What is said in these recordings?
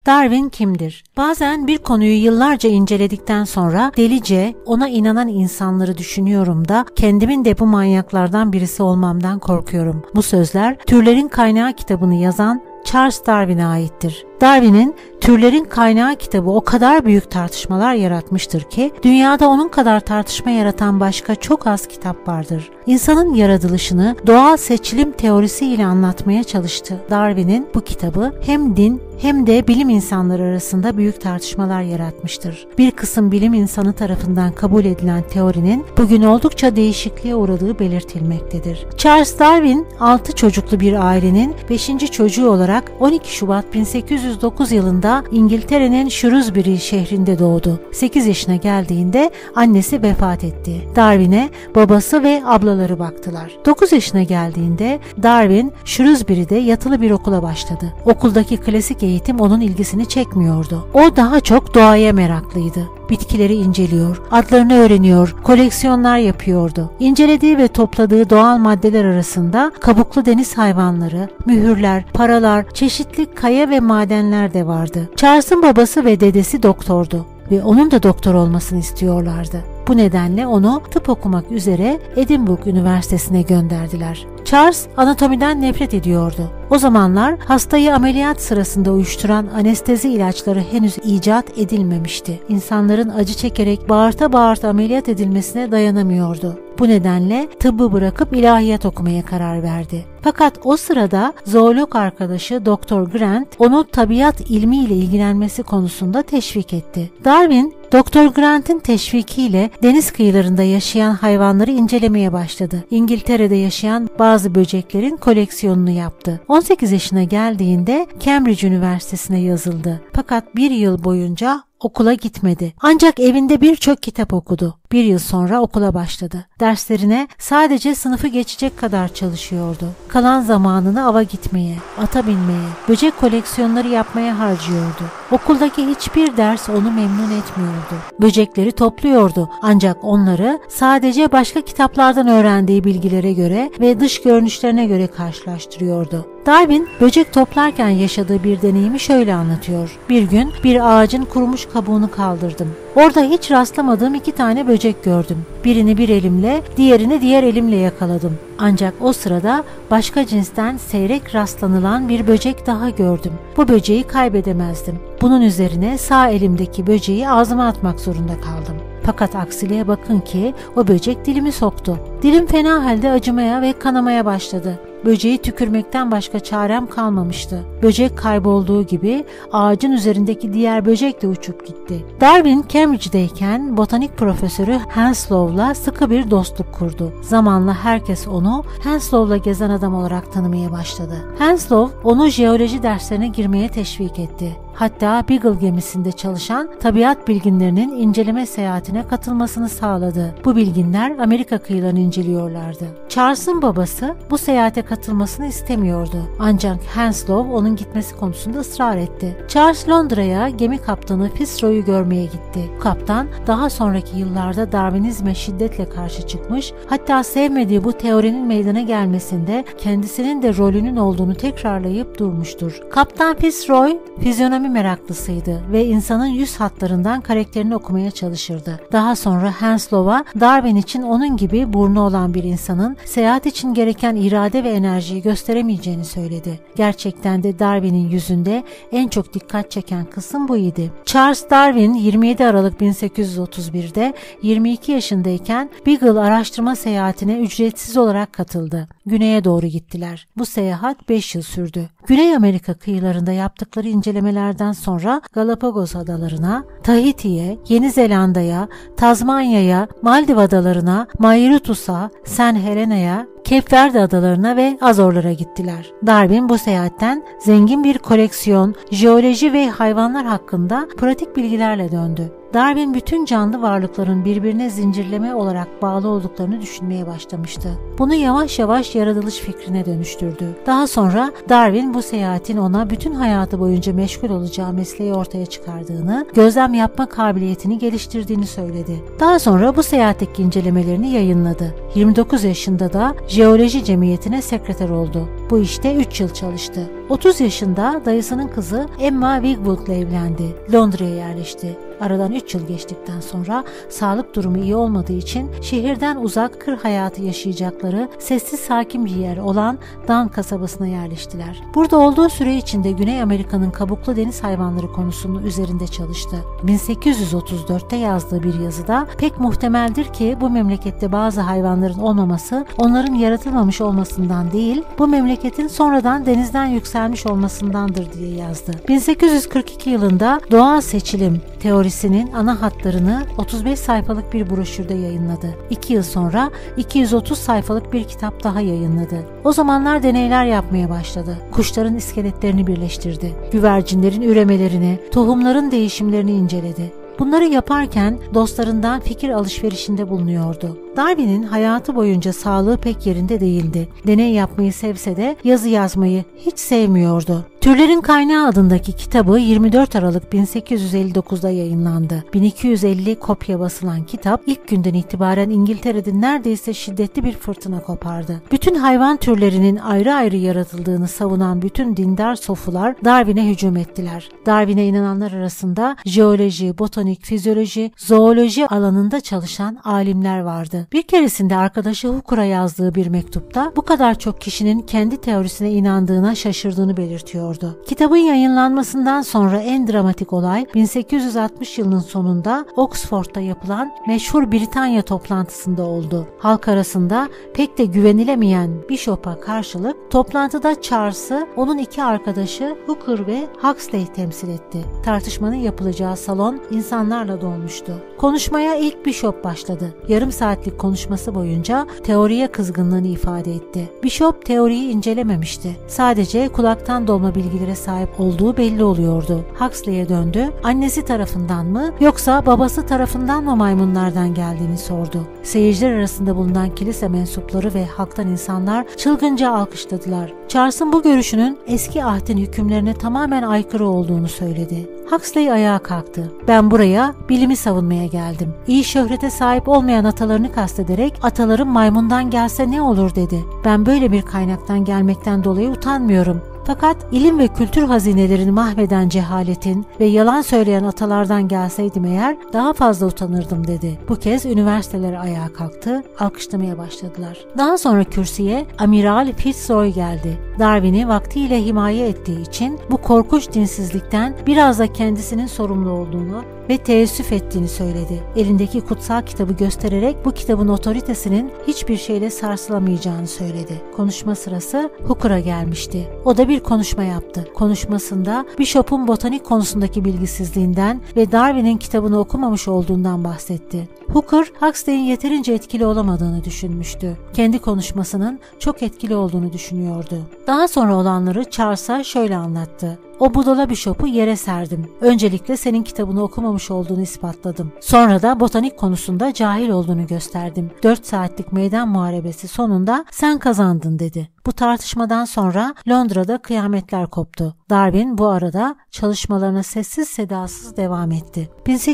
Darwin kimdir? Bazen bir konuyu yıllarca inceledikten sonra delice ona inanan insanları düşünüyorum da kendimin de bu manyaklardan birisi olmamdan korkuyorum. Bu sözler Türlerin Kaynağı kitabını yazan Charles Darwin'e aittir. Darwin'in Türlerin Kaynağı kitabı o kadar büyük tartışmalar yaratmıştır ki dünyada onun kadar tartışma yaratan başka çok az kitap vardır. İnsanın yaratılışını doğal seçilim teorisiyle anlatmaya çalıştı. Darwin'in bu kitabı hem din hem de bilim insanları arasında büyük tartışmalar yaratmıştır. Bir kısım bilim insanı tarafından kabul edilen teorinin bugün oldukça değişikliğe uğradığı belirtilmektedir. Charles Darwin 6 çocuklu bir ailenin 5. çocuğu olarak 12 Şubat 1809 yılında İngiltere'nin Shrewsbury şehrinde doğdu. 8 yaşına geldiğinde annesi vefat etti. Darwin'e babası ve ablaları baktılar. 9 yaşına geldiğinde Darwin Shrewsbury'de yatılı bir okula başladı. Okuldaki klasik eğitim onun ilgisini çekmiyordu. O daha çok doğaya meraklıydı. Bitkileri inceliyor, adlarını öğreniyor, koleksiyonlar yapıyordu. İncelediği ve topladığı doğal maddeler arasında kabuklu deniz hayvanları, mühürler, paralar, çeşitli kaya ve madenler de vardı. Charles'ın babası ve dedesi doktordu ve onun da doktor olmasını istiyorlardı. Bu nedenle onu tıp okumak üzere Edinburgh Üniversitesi'ne gönderdiler. Charles anatomiden nefret ediyordu. O zamanlar hastayı ameliyat sırasında uyuşturan anestezi ilaçları henüz icat edilmemişti. İnsanların acı çekerek bağırta bağırta ameliyat edilmesine dayanamıyordu. Bu nedenle tıbbı bırakıp ilahiyat okumaya karar verdi. Fakat o sırada zoolog arkadaşı Dr. Grant onu tabiat ilmiyle ilgilenmesi konusunda teşvik etti. Darwin, Dr. Grant'in teşvikiyle deniz kıyılarında yaşayan hayvanları incelemeye başladı. İngiltere'de yaşayan bazı böceklerin koleksiyonunu yaptı. 18 yaşına geldiğinde Cambridge Üniversitesi'ne yazıldı. Fakat bir yıl boyunca okula gitmedi. Ancak evinde birçok kitap okudu. Bir yıl sonra okula başladı. Derslerine sadece sınıfı geçecek kadar çalışıyordu. Kalan zamanını ava gitmeye, ata binmeye, böcek koleksiyonları yapmaya harcıyordu. Okuldaki hiçbir ders onu memnun etmiyordu. Böcekleri topluyordu ancak onları sadece başka kitaplardan öğrendiği bilgilere göre ve dış görünüşlerine göre karşılaştırıyordu. Darwin böcek toplarken yaşadığı bir deneyimi şöyle anlatıyor. Bir gün bir ağacın kurumuş kabuğunu kaldırdım. Orada hiç rastlamadığım 2 tane böcek gördüm. Birini bir elimle, diğerini diğer elimle yakaladım. Ancak o sırada başka cinsten seyrek rastlanılan bir böcek daha gördüm. Bu böceği kaybedemezdim. Bunun üzerine sağ elimdeki böceği ağzıma atmak zorunda kaldım. Fakat aksiliğe bakın ki o böcek dilimi soktu. Dilim fena halde acımaya ve kanamaya başladı. Böceği tükürmekten başka çarem kalmamıştı. Böcek kaybolduğu gibi ağacın üzerindeki diğer böcek de uçup gitti. Darwin Cambridge'deyken botanik profesörü Henslow'la sıkı bir dostluk kurdu. Zamanla herkes onu Henslow'la gezen adam olarak tanımaya başladı. Henslow onu jeoloji derslerine girmeye teşvik etti. Hatta Beagle gemisinde çalışan tabiat bilginlerinin inceleme seyahatine katılmasını sağladı. Bu bilginler Amerika kıyılarını inceliyorlardı. Charles'ın babası bu seyahate katılmasını istemiyordu. Ancak Henslow onun gitmesi konusunda ısrar etti. Charles Londra'ya gemi kaptanı Fitzroy'u görmeye gitti. Kaptan daha sonraki yıllarda Darwinizme şiddetle karşı çıkmış, hatta sevmediği bu teorinin meydana gelmesinde kendisinin de rolünün olduğunu tekrarlayıp durmuştur. Kaptan Fitzroy fizyonomi meraklısıydı ve insanın yüz hatlarından karakterini okumaya çalışırdı. Daha sonra Henslow'a Darwin için onun gibi burnu olan bir insanın seyahat için gereken irade ve enerjiyi gösteremeyeceğini söyledi. Gerçekten de Darwin'in yüzünde en çok dikkat çeken kısım bu idi. Charles Darwin 27 Aralık 1831'de 22 yaşındayken Beagle araştırma seyahatine ücretsiz olarak katıldı. Güneye doğru gittiler. Bu seyahat 5 yıl sürdü. Güney Amerika kıyılarında yaptıkları incelemelerden sonra Galapagos adalarına, Tahiti'ye, Yeni Zelanda'ya, Tazmanya'ya, Maldiv adalarına, Mauritius'a, San Helena'ya, Cape Verde adalarına ve Azorlara gittiler. Darwin bu seyahatten zengin bir koleksiyon, jeoloji ve hayvanlar hakkında pratik bilgilerle döndü. Darwin bütün canlı varlıkların birbirine zincirleme olarak bağlı olduklarını düşünmeye başlamıştı. Bunu yavaş yavaş yaratılış fikrine dönüştürdü. Daha sonra Darwin bu seyahatin ona bütün hayatı boyunca meşgul olacağı mesleği ortaya çıkardığını, gözlem yapma kabiliyetini geliştirdiğini söyledi. Daha sonra bu seyahatteki incelemelerini yayınladı. 29 yaşında da Jeoloji Cemiyeti'ne sekreter oldu. Bu işte 3 yıl çalıştı. 30 yaşında dayısının kızı Emma Wigwood ile evlendi. Londra'ya yerleşti. Aradan 3 yıl geçtikten sonra sağlık durumu iyi olmadığı için şehirden uzak kır hayatı yaşayacakları sessiz sakin bir yer olan Down kasabasına yerleştiler. Burada olduğu süre içinde Güney Amerika'nın kabuklu deniz hayvanları konusunun üzerinde çalıştı. 1834'te yazdığı bir yazıda pek muhtemeldir ki bu memlekette bazı hayvanların olmaması onların yaratılmamış olmasından değil, bu memleketin sonradan denizden yükselmiş olmasındandır diye yazdı. 1842 yılında doğal seçilim teorisinin ana hatlarını 35 sayfalık bir broşürde yayınladı. 2 yıl sonra 230 sayfalık bir kitap daha yayınladı. O zamanlar deneyler yapmaya başladı. Kuşların iskeletlerini birleştirdi. Güvercinlerin üremelerini, tohumların değişimlerini inceledi. Bunları yaparken dostlarından fikir alışverişinde bulunuyordu. Darwin'in hayatı boyunca sağlığı pek yerinde değildi. Deney yapmayı sevse de yazı yazmayı hiç sevmiyordu. Türlerin Kaynağı adındaki kitabı 24 Aralık 1859'da yayınlandı. 1250 kopya basılan kitap ilk günden itibaren İngiltere'de neredeyse şiddetli bir fırtına kopardı. Bütün hayvan türlerinin ayrı ayrı yaratıldığını savunan bütün dindar sofular Darwin'e hücum ettiler. Darwin'e inananlar arasında jeoloji, botanik, fizyoloji, zooloji alanında çalışan alimler vardı. Bir keresinde arkadaşı Hooker'a yazdığı bir mektupta bu kadar çok kişinin kendi teorisine inandığına şaşırdığını belirtiyordu. Kitabın yayınlanmasından sonra en dramatik olay 1860 yılının sonunda Oxford'da yapılan meşhur Britanya toplantısında oldu. Halk arasında pek de güvenilemeyen Bishop'a karşılık toplantıda Charles'ı onun iki arkadaşı Hooker ve Huxley temsil etti. Tartışmanın yapılacağı salon insanlarla dolmuştu. Konuşmaya ilk Bishop başladı. Yarım saatlik konuşması boyunca teoriye kızgınlığını ifade etti. Bishop teoriyi incelememişti. Sadece kulaktan dolma bilgilere sahip olduğu belli oluyordu. Huxley'e döndü. Annesi tarafından mı yoksa babası tarafından mı maymunlardan geldiğini sordu. Seyirciler arasında bulunan kilise mensupları ve halktan insanlar çılgınca alkışladılar. Charles'ın bu görüşünün eski ahdin hükümlerine tamamen aykırı olduğunu söyledi. Huxley ayağa kalktı. Ben buraya bilimi savunmaya geldim. İyi şöhrete sahip olmayan atalarını kastederek atalarım maymundan gelse ne olur dedi. Ben böyle bir kaynaktan gelmekten dolayı utanmıyorum. Fakat ilim ve kültür hazinelerini mahveden cehaletin ve yalan söyleyen atalardan gelseydim eğer daha fazla utanırdım dedi. Bu kez üniversiteler ayağa kalktı, alkışlamaya başladılar. Daha sonra kürsüye Amiral Fitzroy geldi. Darwin'i vaktiyle himaye ettiği için bu korkunç dinsizlikten biraz da kendisinin sorumlu olduğunu ve teessüf ettiğini söyledi. Elindeki kutsal kitabı göstererek bu kitabın otoritesinin hiçbir şeyle sarsılamayacağını söyledi. Konuşma sırası Hooker'a gelmişti. O da bir konuşma yaptı. Konuşmasında Bishop'un botanik konusundaki bilgisizliğinden ve Darwin'in kitabını okumamış olduğundan bahsetti. Hooker, Huxley'in yeterince etkili olamadığını düşünmüştü. Kendi konuşmasının çok etkili olduğunu düşünüyordu. Daha sonra olanları Charles'a şöyle anlattı. O budala Bishop'u yere serdim. Öncelikle senin kitabını okumamış olduğunu ispatladım. Sonra da botanik konusunda cahil olduğunu gösterdim. 4 saatlik meydan muharebesi sonunda sen kazandın dedi. Bu tartışmadan sonra Londra'da kıyametler koptu. Darwin bu arada çalışmalarına sessiz sedasız devam etti.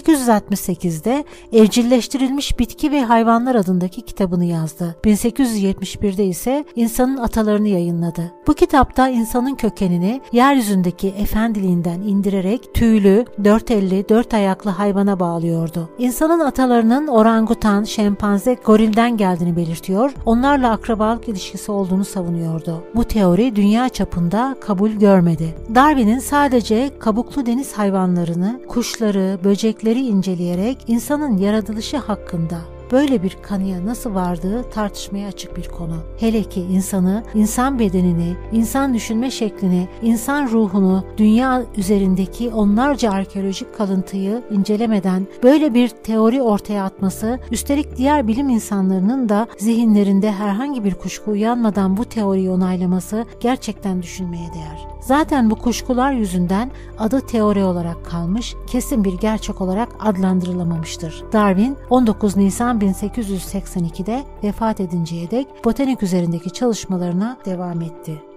1868'de Evcilleştirilmiş Bitki ve Hayvanlar adındaki kitabını yazdı. 1871'de ise İnsanın Atalarını yayınladı. Bu kitapta insanın kökenini yeryüzündeki efendiliğinden indirerek tüylü, dört elli, dört ayaklı hayvana bağlıyordu. İnsanın atalarının orangutan, şempanze, gorilden geldiğini belirtiyor, onlarla akrabalık ilişkisi olduğunu savunuyordu. Bu teori dünya çapında kabul görmedi. Darwin'in sadece kabuklu deniz hayvanlarını, kuşları, böcekleri inceleyerek insanın yaratılışı hakkında böyle bir kanıya nasıl vardığı tartışmaya açık bir konu. Hele ki insanı, insan bedenini, insan düşünme şeklini, insan ruhunu, dünya üzerindeki onlarca arkeolojik kalıntıyı incelemeden böyle bir teori ortaya atması, üstelik diğer bilim insanlarının da zihinlerinde herhangi bir kuşku uyanmadan bu teoriyi onaylaması gerçekten düşünmeye değer. Zaten bu kuşkular yüzünden adı teori olarak kalmış, kesin bir gerçek olarak adlandırılamamıştır. Darwin 19 Nisan 1882'de vefat edinceye dek botanik üzerindeki çalışmalarına devam etti.